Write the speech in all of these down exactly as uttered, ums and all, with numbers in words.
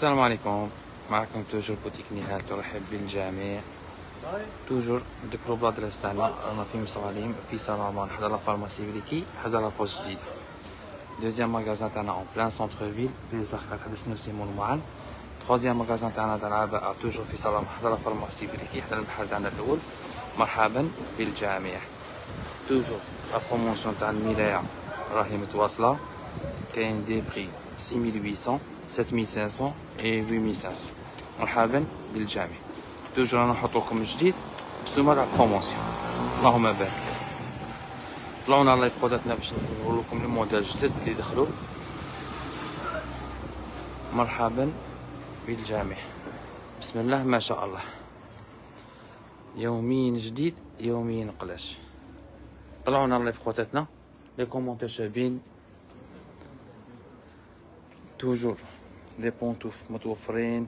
السلام عليكم، معكم توجور بوتيك نهال ترحب بالجميع. توجور نذكروا بلادريس تاعنا، رانا في مصراليم في سلامون حدا لا فارماسي بريكي حدا لا بوست جديدة. دوزيام ماغازان تاعنا اون بلان سونتر فيل في زاخرة حدا سنو سيمون معان. تخوازيام ماغازان تاعنا تاع العباءة توجور في سلامون حدا لا فارماسي بريكي حدا المحل تاعنا الأول. مرحبا بالجميع. توجور لا بروموسيون تاع الملاية راهي متواصلة، كاين دي بري ستة آلاف وثمانمية سبعة آلاف وخمسمية و ثمانية آلاف وخمسمية. مرحبا بالجميع. توجور رانا نحط لكم جديد بسومة تاع بروموسيون. اللهم بارك. طلعونا لايف كوداتنا باش نقول لكم الموديل الجدد اللي دخلوا. مرحبا بالجميع. بسم الله ما شاء الله، يوميا جديد يوميا نقلاش. طلعونا لايف كوداتنا، لي كومونتير شابين. توجور لي بونتوف متوفرين،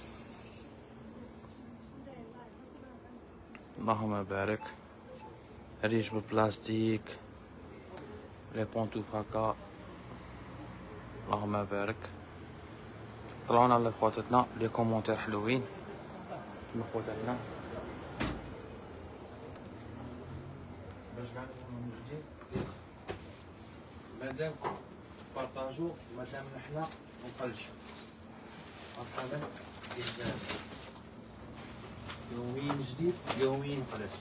اللهم بارك. ريش بالبلاستيك، لي بونتوف هكا، اللهم بارك. طلعونا على خواتاتنا لي كومونتير حلوين من خواتاتنا باش قاعد نكونوا موجودين. مادام بارطاجو، مادام نحنا منقلشو. مرحبا بالجميع. يوميا جديد يوميا نقلاش.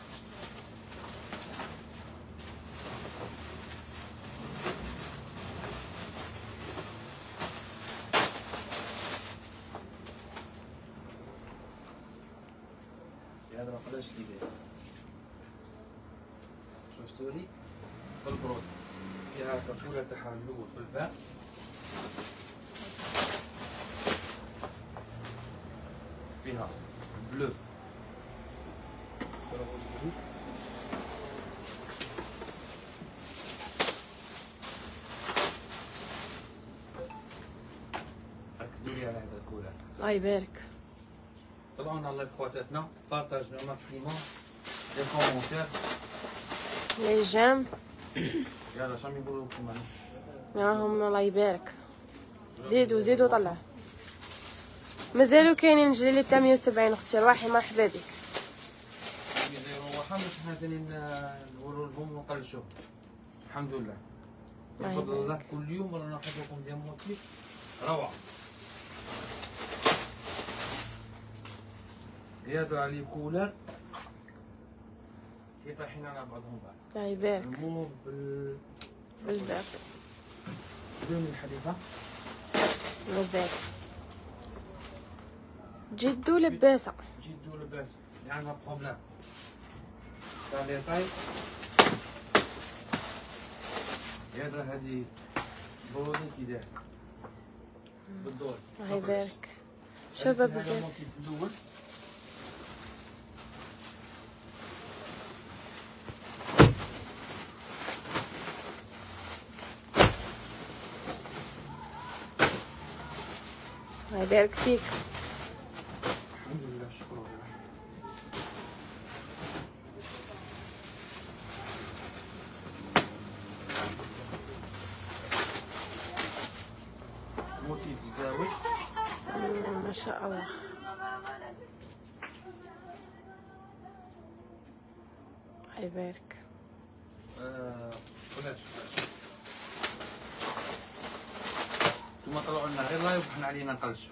هذا مقلاش اللي داير شفتولي بالبرود، فيها الكاكولا تاعها الاول في الباء، فيها بلو ركزولي على هذا الكولر. الله يبارك. طلعونا الله بخواتاتنا، بارطاجنا ماكسيموم لي كومونتير لي جيم. يلا شنو يقولوا لكم الناس؟ راهم الله يبارك. زيدوا زيدوا طلع. مازالوا كاينين جليلي تاع مية وسبعين اختي روحي مرحبا بك. يديروا واحد باش حنا ثاني نوروا لهم ونقلشوهم. الحمد لله. بفضل الله كل يوم رانا ناخذ لكم ديال موتيف روعة. هذا عليه كولر كي طايحين على بعضهم بعض. الله يبارك. الموف بال بالباب. بدون الحديقة. مازال. جدو لباسة. جدو لباسة، عندنا بروبليم. تاع لي طاي. هذا هذه بروني كي داير. بالدور. الله يبارك. شابة بزاف. الأول. الله يبارك فيك. الحمد لله شكرا لله. موتيف زاوج. ما شاء الله. الله يبارك. آه بلاش ثم طلعوا لنا غير لايف وحنا علينا نقلشوا.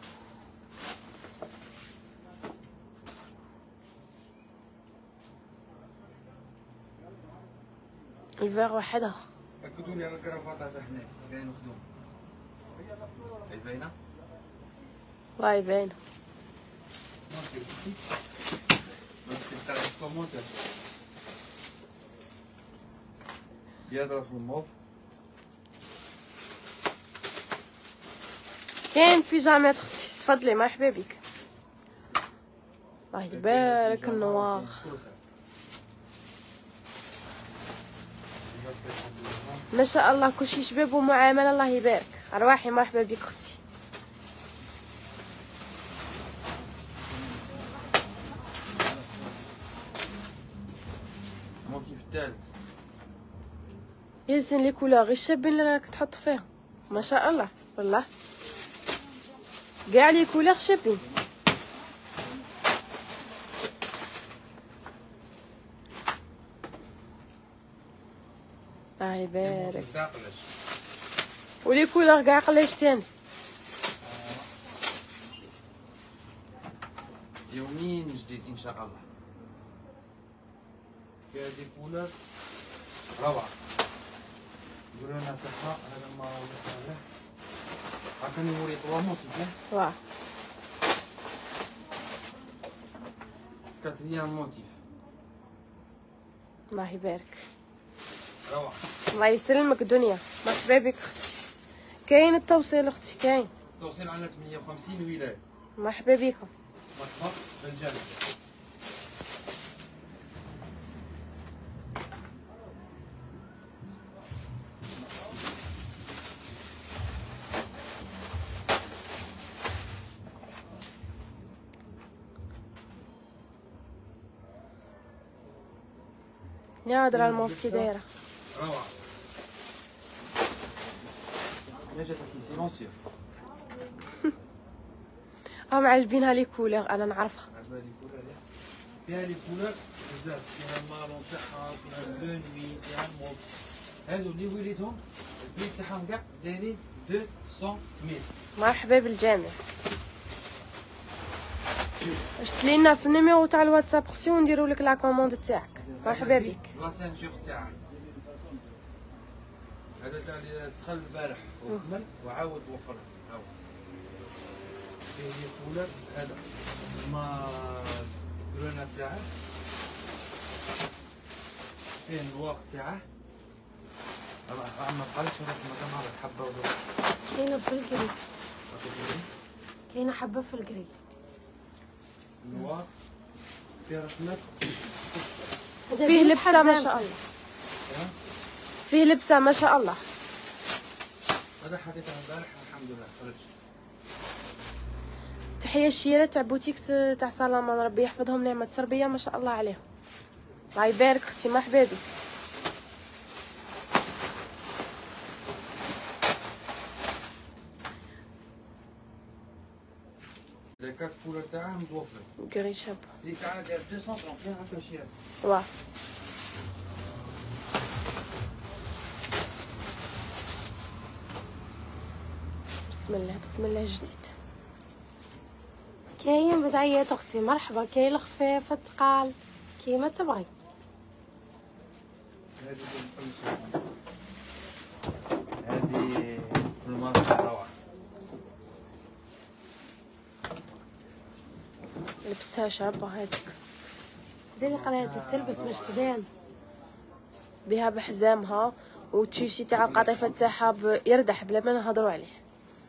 الفيغ وحدها. اكدوا لي على الكرافات تاع هنا كاين مخدوم. هي باينه؟ الله يبين. يضرب في الموف. كاين بيجامات اختي، تفضلي مرحبا بك. الله يبارك النوار. ما شاء الله كلشي شباب ومعامله، الله يبارك. ارواحي مرحبا بك اختي. الموتيف الثالث. ياسين لي كولور غير شابين اللي راك تحط فيهم، ما شاء الله والله. كاع لي كولور شابين. الله يبارك. ولي كولور كاع قلاش تاني. يوميا جديد ان شاء الله. فيها دي كولر روعة. قولنا تاعها هذا ما ولا هاكا نوري طوا موتيف. واه كاتريان موتيف. الله يبارك. روعة. الله يسلمك دنيا. مرحبا بك اختي. كاين التوصيل اختي كاين. توصيل على ثمانية وخمسين ولاية. مرحبا بكم. مرحبا بالجنة. نادرة الموف كي دايرة. روعة. نجاتك سيلونسيو. راهم عاجبينها لي كولور انا نعرفها. عجبها لي كولور. فيها لي كولور بزاف، فيها المارون تاعها، فيها البلو نوي، فيها الموف. هادو اللي وليتهم البريد تاعهم كاع دايرين مئتين ميل. مرحبا بالجميع. ارسلي لنا في النيميرو تاع الواتساب اختي ونديروا لك لا كوموند تاعك. مرحبا بك. لاسانجور تاعك هذا تاع اللي دخل البارح وكمل وعاود وفر. عاود فيه لي كولر هذا ما الكورونا تاعه، فيه الواق تاعه. راه ما بقالش هذاك المكان هذا حبه ولا كاينه في الكري، كاينه حبه في الكري. الواق فيه رسمات، فيه لبسه ما شاء الله. فيه لبسه ما شاء الله. هذا حطيته البارح الحمد لله خرج. تحيه الشيره تاع بوتيك تاع سلامان، ربي يحفظهم نعمه التربيه ما شاء الله عليهم. الله يبارك اختي. مرحبا بك. لي كات كولر تاعها متوفره. كري شاب. اللي تاعها داير مئتين وثلاثين هكا شي. واه بسم الله بسم الله جديد. كاين بدعيات اختي مرحبا، كاين الخفيف الثقال كيما تبغي. هذه الماركة روعة. لبستها شابه هذيك. ديري قرايتي تلبس باش تبان بها بحزامها والتيشي تاع القطيفه تاعها يردح بلا ما نهضروا عليه.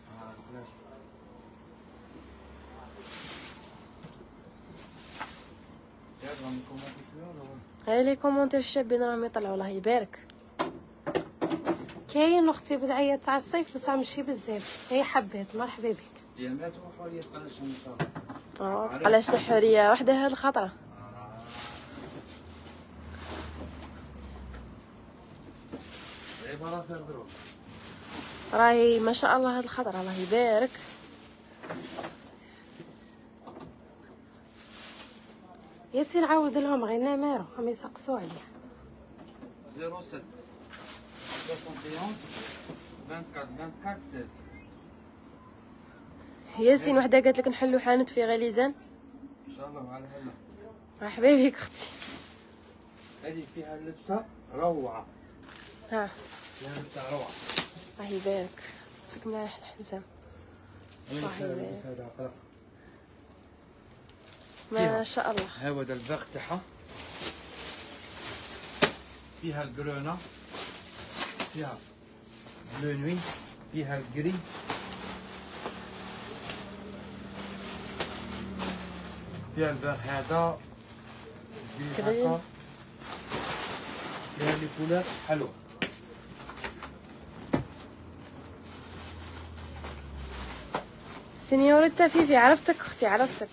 هاي لي كومونتير الشابين راهم يطلعوا. الله يبارك. كاين اختي بدعيات تاع الصيف بصح ماشي بزاف، هي حبات. مرحبا بك. يا ما تروحوا لي تقلشوا ان شاء الله. اه قلاش تاع حوريه وحده هاد الخطره. عباره خير دروب. راهي ما شاء الله هاد الخضره. الله يبارك. ياسين عاود لهم غير نميرو هم يسقسوا عليه. صفر سبعة واحد واحد أربعة أربعة أربعة ستة ياسين وحده قالت لك نحلو حانوت في غليزان ان شاء الله. على هلا. مرحبا بك اختي. هذه فيها لبسه روعه. ها فيها لبسه روعه. الله يبارك. يعطيك ملاح الحزام. الله يبارك. ما شاء الله. هذا الباغ تاعها فيها الجرونا، فيها بلو نوي، فيها الجري، فيها الباغ هذا هكا، فيها لي كولور حلوه. سينيوريتا فيفي عرفتك اختي عرفتك.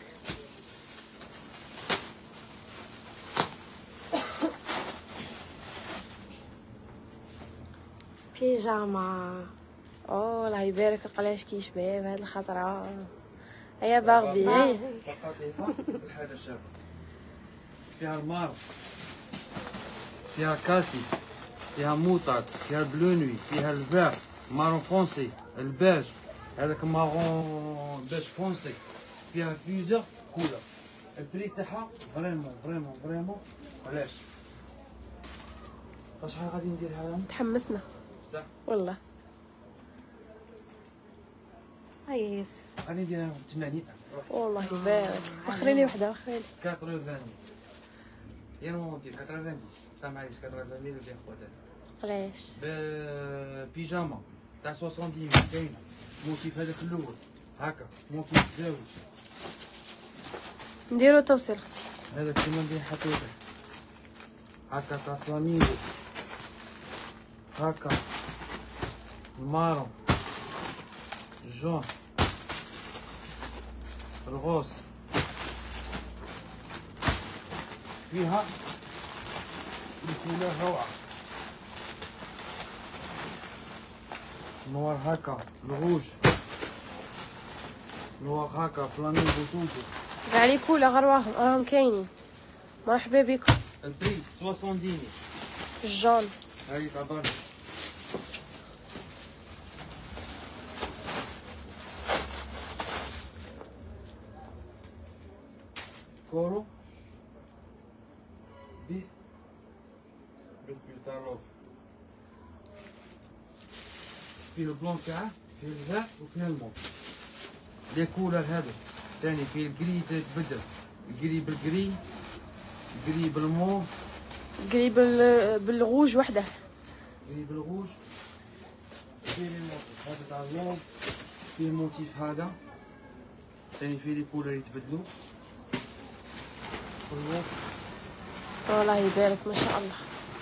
بيجاما. اوه الله يبارك. القلاش كيشبه بهاد الخطره. هيا باربي هي. قطيفة الحاجة شابة. فيها المار، فيها كاسيس، فيها موطاد، فيها البلونوي، فيها الفير، مارون فونسي، البيج، هذاك مارون بيج فونسي، فيها بليزيور كولر. البري تاعها فريمون فريمون فريمون علاش؟ شحال غادي نديرها لهم؟ تحمسنا بصح والله. هيا ياسر. غادي نديرها لهم ثمانين. والله يبارك. وخريني وحده وخريني. ثمانين. يا نو ندير ثمانين. سامع عليك ثمانين ودير خواتات. علاش؟ بيجاما تاع سبعين كاين موتيف هذاك الاول هكا موتيف زاوج. نديرو توصيل اختي. هذاك كيما ندير حطيته هكا تاع فلامينغو هكا المارون جون الغوص فيها الكولور روعة. نوار هكا الروج نوار هكا فلامينغو توتو. كاع لي كولا غير راهم راهم كاينين. مرحبا بكم. البري سبعين. الجون. هاي تعبان. كورو بي بالبيوتالوف فيه البلون تاعه فيه الزرق وفيه الموف. لي كولر هذا ثاني فيه الكري تتبدل الكري بالكري الكري بالموف قري بال بالغوج وحده. الكري بالغوج فيه الموتيف هذا تاع اللون فيه الموتيف هذا ثاني فيه لي كولر يتبدلوا والموف. والله يبارك ما شاء الله.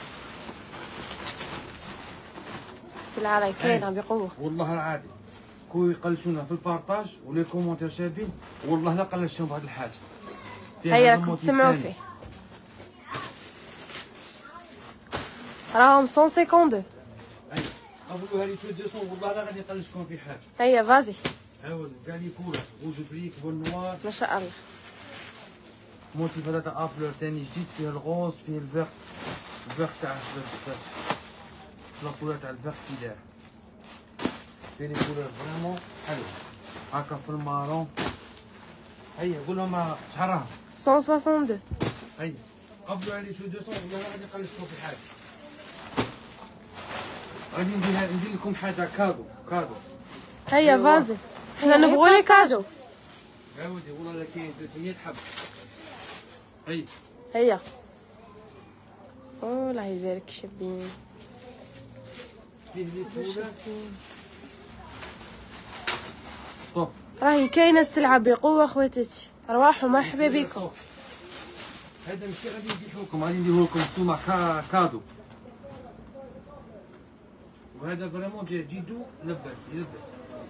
السلعة راهي كاينة بقوة. والله العادي كون يقلشونا في البارطاج ولي كومونتير شابين والله لا قلشتهم بهذه الحاجه. هيا راكم تسمعوا فيه. راهم مية وخمسة وخمسين. اي ابو هذه مئتين والله لا غادي نقلشكم في حاجه. هيا فازي. عاود كاع لي كولا روج بريك والنوار ما شاء الله. موتيف هذا تاع افلور ثاني جديد فيه الغوص فيه الفيغ الفيغ تاع بزاف لا كولور تاع الفيغ كي داير فيه لي كولور فريمون حلو هكا في المارون. هيا قول لهم شحال راهم مية وواحد. هيا قبلوا عليه شو مئتين ولا غادي نقلشكم في حاجه. غادي ندير ندير لكم حاجه كادو كادو. هيا فازي. حنا نبغوا لي كادو. عاودي والله لا كاين ثلاثمية حب. هيا هيا. والله يبارك شابين. فيه لي كولر طوب. راهي كاينة السلعة بقوة خواتاتي. رواحوا مرحبا بكم. هذا ماشي غادي نبيعو لكم غادي نديرو لكم نتوما كا كادو. وهذا فريمون جاي جيدو لباس يلبس.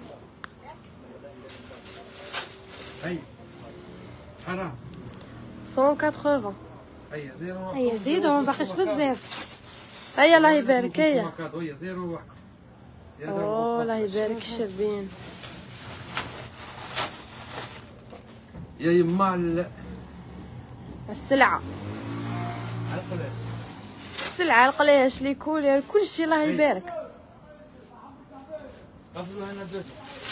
هيا شحال راه؟ مية وثمانين. هيا زيرو. هيا زيدوا ما باقيش بزاف. هيا الله يبارك. هيا. هيا زيرو واحد. اوه الله يبارك شابين. يا يما ال السلعة القلاش السلعة القلاش لي كولر كلشي الله يبارك. قفلوا هنا دوت.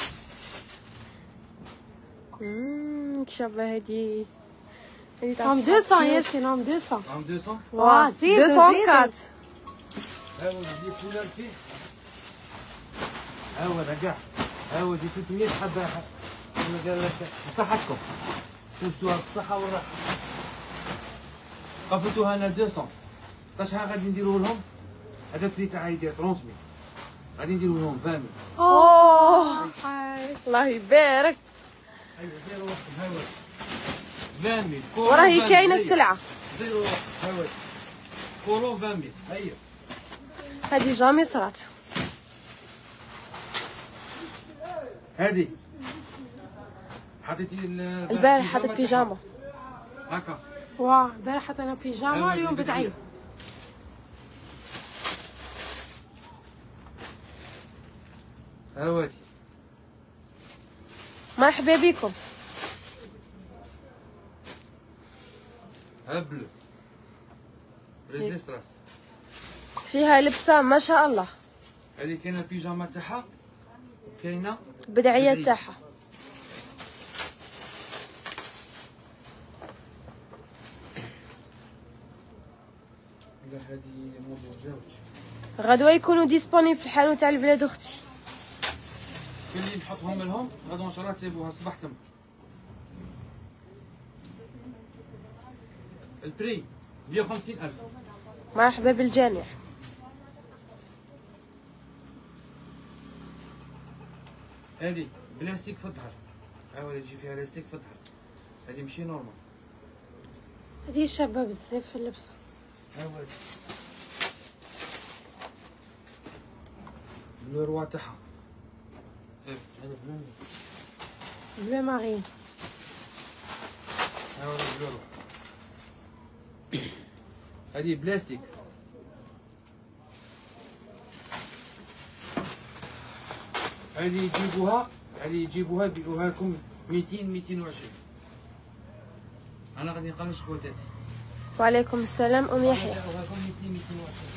اممم كشابة هادي هادي تاع هم مئتين ياسين هم مئتين. عام مئتين. واه زيدوا مئتين زيدوا. وأربعة. هاود دي كولر فيه هاود كاع هاود ثلاثمية حبة. انا قال لك بصحتكم تلبسوها بالصحة والراحة. قفلتوها هنا مئتين. شحال غادي نديرو لهم؟ هذا البريك عا يدير ثلاثمية غادي نديرو لهم عشرين. اوه هاي. الله يبارك. هيا زيرو واحد هاود عشرين. وراهي كاينة السلعة. زيرو واحد هاود كولو عشرين. هيا هادي جامي صرات. هادي حطيتي البارح حطيت بيجاما. هكا. واه البارح حطينا بيجاما اليوم بدعي. هاواتي مرحبا بكم. ها بلو ريزيستراس. فيها لبسه ما شاء الله. هذه كاينه البيجاما تاعها وكاينه بدعيه تاعها. لا هذه موضوع زوج. غدوه يكونوا ديسبونيبل في الحانوت تاع البلاد اختي. اللي نحطهم لهم غدوه ان شاء الله تسيبوها صباح تما. البري مية وخمسين ألف. مرحبا بالجميع. هذه بلاستيك في الظهر. ها تجي فيها بلاستيك في الظهر. هذه ماشي نورمال. هذه شابه بزاف في اللبسه. ها هو بلو روا تاعها. هذا بلو بلو مارين. ها هو بلو روا. هذه بلاستيك. هذه يجيبوها هذه يجيبوها يبيعوها لكم ميتين ميتين وعشرين. انا غادي نقلش خواتاتي. وعليكم السلام ام يحيى. يبيعوها لكم ميتين ميتين وعشرين.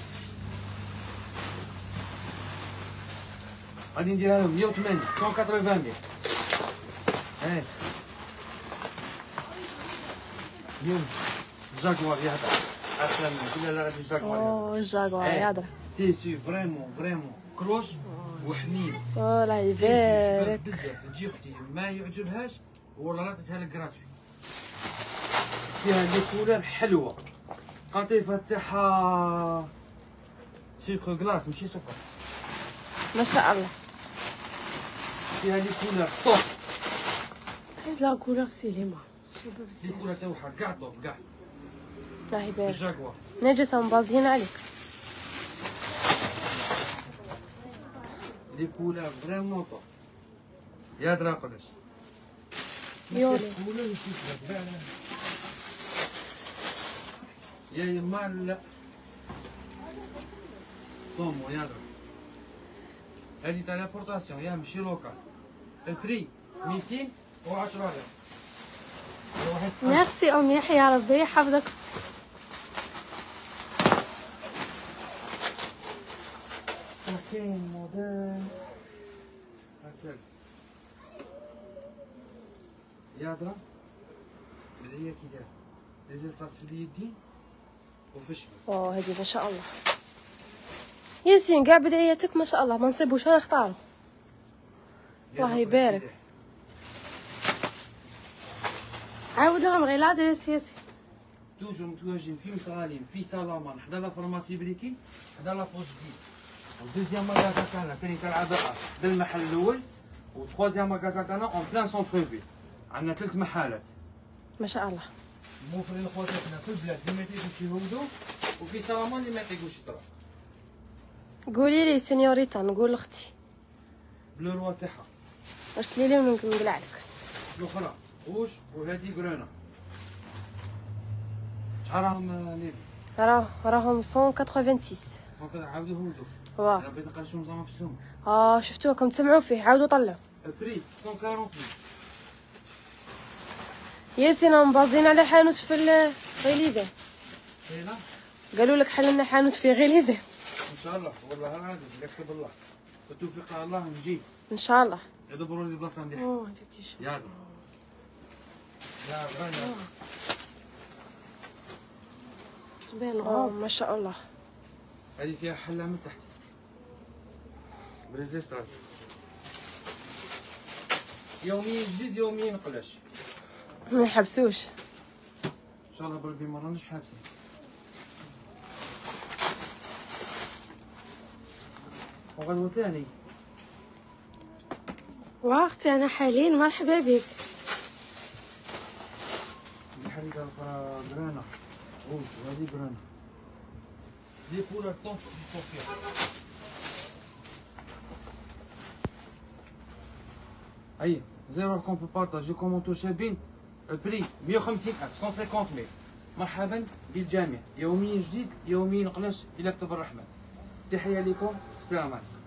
غادي نديرها لهم مية وثمانين مية وثمانين. ها اليوم جاكوار يهضر اصلا كنا لا غادي جاكوار اوه الجاكوار يهضر. تيسي فريمون فريمون كروش وحنين. الله يبارك. بزاف تجي اختي ما يعجبهاش والله لا تتها لك غراتوي. فيها لي كولور حلوه. قطيفه تاعها سيكو كلاص ماشي سكر. ما شاء الله. فيها لي كولور طوب. هاد لا كولور سيليما شابه لي بزاف. كولور تاعها كاع طوب كاع. الله يبارك. الجاكوار. نجسهم بازين عليك. لي كولور فريمون طوب. يا درا قداش. يولي. يا يما لا صومو يا درا. هذه تاع لابورتاسيون يا ماشي لوكال. البري ميتين وعشرة آلاف. ميرسي ام يحيى ربي يحفظك. كاين موديل هكذا يا درا بداية كي داير ليزيستاس في اليدين وفي الشمال. اوه هذه ما شاء الله. ياسين كاع بدرياتك ما شاء الله ما نصيبوش انا نختارو. الله يبارك. عاود لهم غير لادريس ياسين. توجور متواجدين في مصغالين في سلامان حدا لا فارماسي بريكي حدا لا بوست جديد. والدوزيام ماغازان تاعنا ثاني تاع العباءة دا المحل الأول وتخوازيام ماغازان تاعنا اون بلان سونتر فيل. عندنا ثلاث محلات. ما شاء الله. موفرين لخواتاتنا في البلاد اللي ما يطيقوش يهودوا وفي سلامان اللي ما يطيقوش يطلعوا. قولي لي سينيوريتا نقول لاختي. بلو روا تاعها. ارسلي لي ونقلع لك. الاخرى روج وهذه كرونا. شحال راهم ليبي؟ راه راهم مية وستة وثمانين. فوق عاودوا هودوا. واه. انا بغيت نقلشهم زعما في السوم. اه شفتوكم تسمعوا فيه عاودوا طلعوا. البري مية وأربعين. ياسين هم بازين على حانوت في غيليزي. هنا قالوا لك حل لنا حانوت في غيليزي. ان شاء الله والله العظيم يكتب الله بالتوفيق الله نجي ان شاء الله. يدبروا لي بلاصه مليحه. اوه هذيك شابه. يا درا يا درا تبان اوه غوب. ما شاء الله. هذه فيها حله من تحت بريزيستانس. يوميا جديد يوميا نقلاش. ما يحبسوش. ان شاء الله بربي ما راناش حابسين. وغدوة ثاني واختي انا حالين مرحبا بك. الحريقة الأخرى جرانا روج وهذه جرانا. لي كولر طونف فيها. هيا زيرو راكم في البارطاج لي كومونتور شابين. البري مية وخمسين ألف مية وخمسين ميل. مرحبا بالجميع. يوميا جديد يوميا نقلاش إلى كتب الرحمن. تحية لكم السلام عليكم.